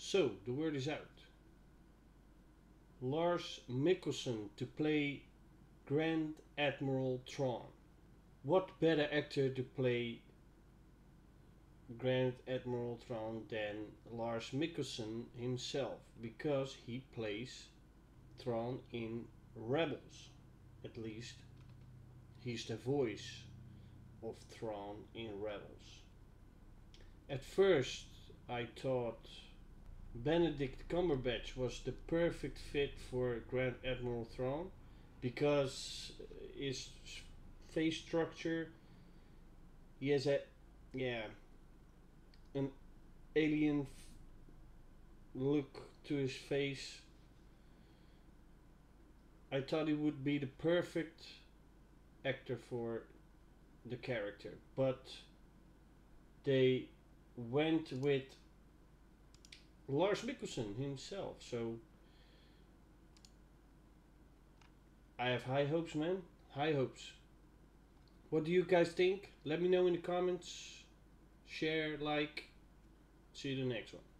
So, the word is out. Lars Mikkelsen to play Grand Admiral Thrawn. What better actor to play Grand Admiral Thrawn than Lars Mikkelsen himself, because he plays Thrawn in Rebels. At least he's the voice of Thrawn in Rebels. At first I thought Benedict Cumberbatch was the perfect fit for Grand Admiral Thrawn because his face structure, he has an alien look to his face. I thought he would be the perfect actor for the character, but they went with Lars Mikkelsen himself. So I have high hopes, man. High hopes. What do you guys think? Let me know in the comments. Share, like. See you in the next one.